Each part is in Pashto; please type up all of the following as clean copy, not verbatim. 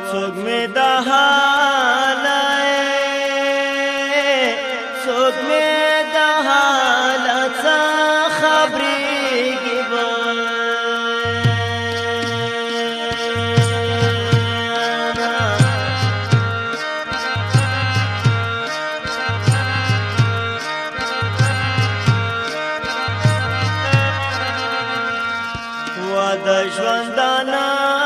څوک مې د حالای څوک مې د حالت څخه خبرېږي د ژوندانه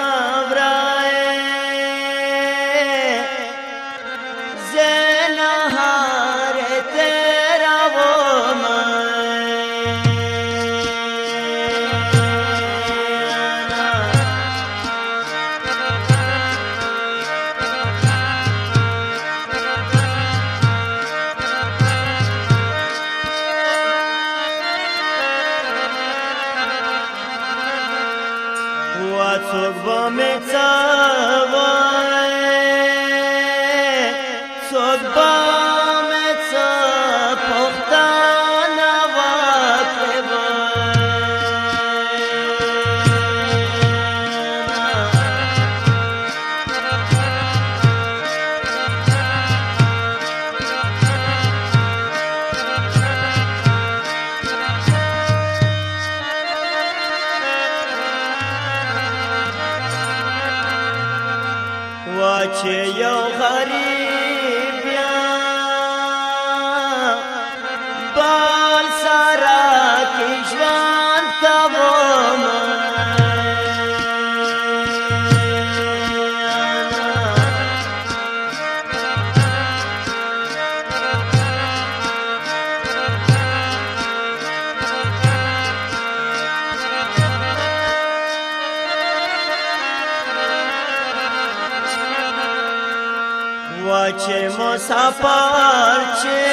څوک به مې څه وایي څوک به مې څه پوښتنه وکړي چې یو غریب یم بل سره کې ژوند کوم چې مسافر چې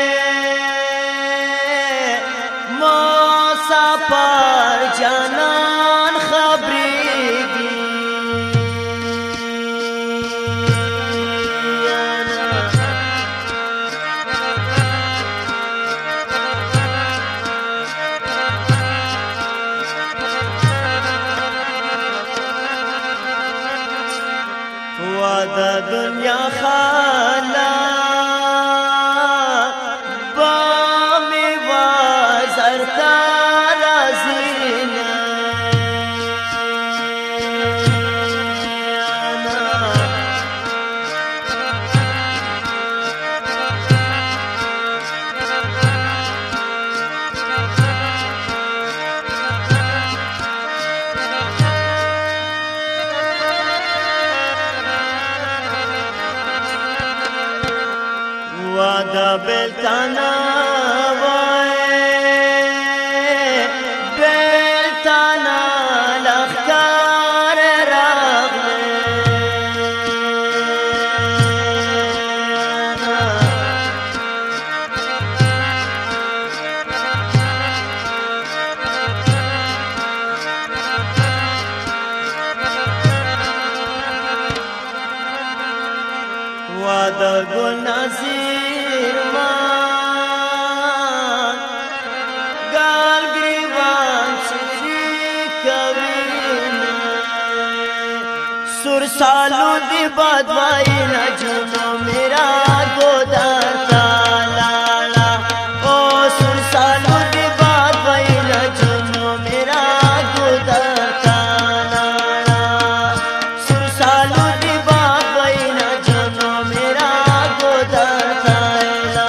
مسافر جانان خبرېږي د دنیا خالق با می وزر ترازینا د بلتانا وای بلتانا لخکار راغله وا د ګل نظیر ګال ګریوان چری کوي سر سالو دی باد وای نه جنو میرا ګودر تالا او سر سالو دی باد وای نه جنو میرا ګودر تالا سر سالو دی باد وای نه جنو میرا ګودر تالا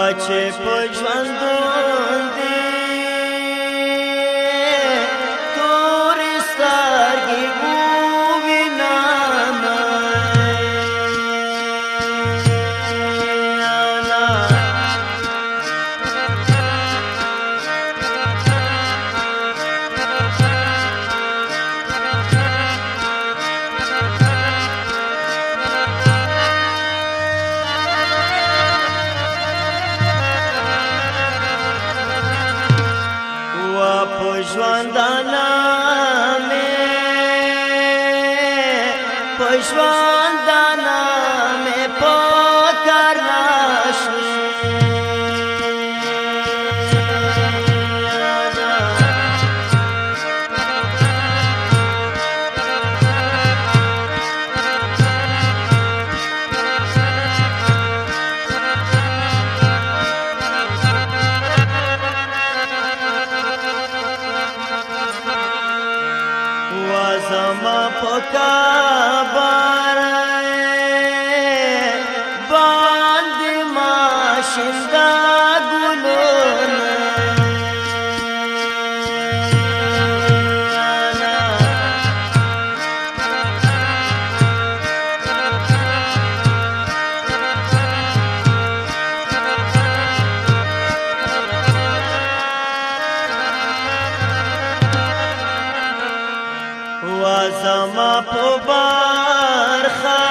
چې په ژوندون دي تورې سترګې ووینم ژوندانا مې په ژوندانا مې په کار نشي زما پکابر باندې ماشندا ګلونه زما په برخه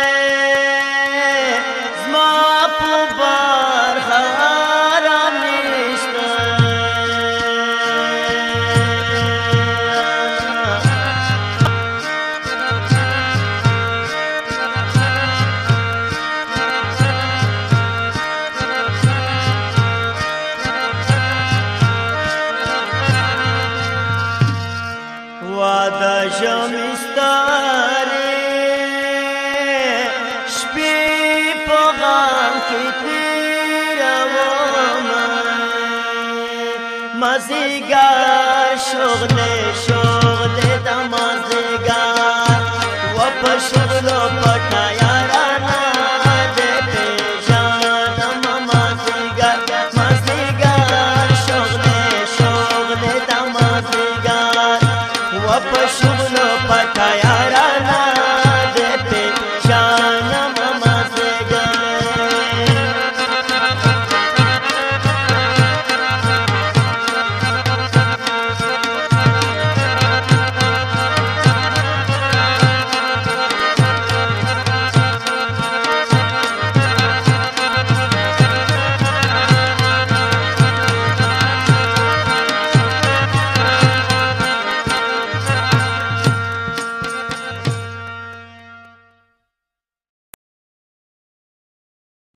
زما په برخه آرام نشته واده ژمی ستارې شپې په غم کې تېرومه مازدیګر شغلې